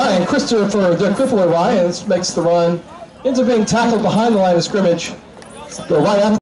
Ryan, Christopher the Crippler Ryan makes the run. Ends up being tackled behind the line of scrimmage. Go right after.